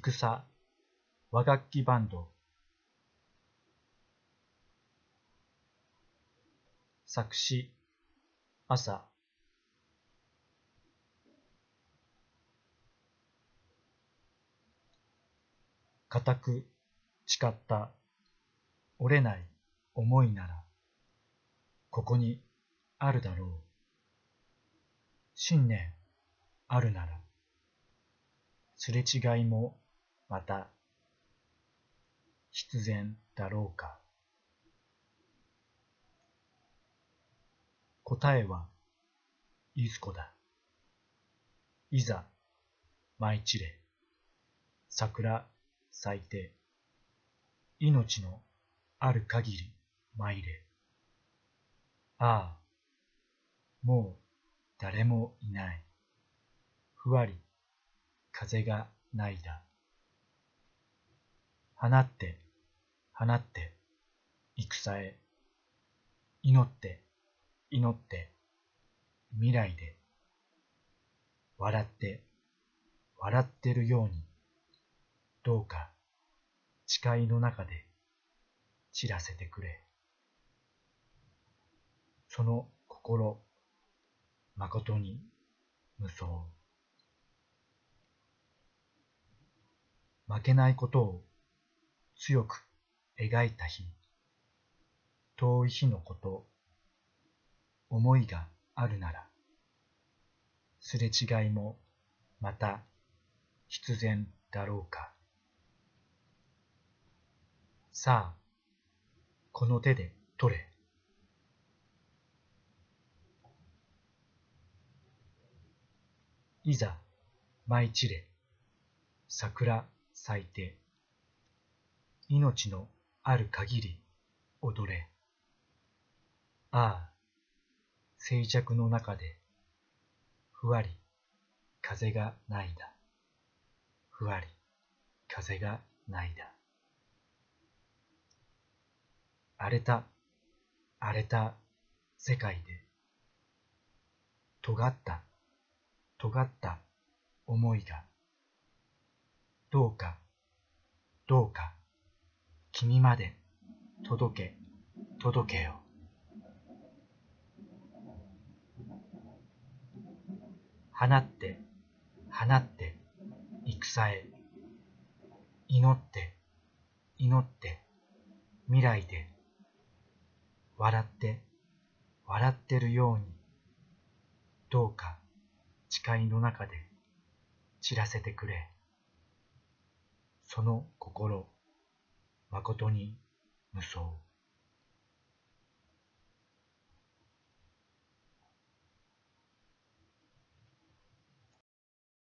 戦和楽器バンド作詞朝固く誓った折れない思いならここにあるだろう。信念あるならすれ違いもまた必然だろうか。答えはいずこだ。いざ舞い散れ桜咲いて命のある限り参れ。ああ、もう誰もいない。ふわり風がないだ。放って放って戦へ。祈って祈って未来で。笑って笑ってるようにどうか誓いの中で散らせてくれ。その心まことに無双。負けないことを強く描いた日、遠い日のこと、思いがあるなら、すれ違いもまた必然だろうか。さあ、この手で取れ。いざ舞い散れ、桜咲いて、命のある限り踊れ。ああ、静寂の中で、ふわり風がないだ。ふわり風がないだ。荒れた荒れた世界で、尖った尖った思いが、どうかどうか君まで届け届けよ。放って放って戦へ。祈って祈って未来で。笑って笑ってるようにどうか誓いの中で散らせてくれ。その心まことに無双。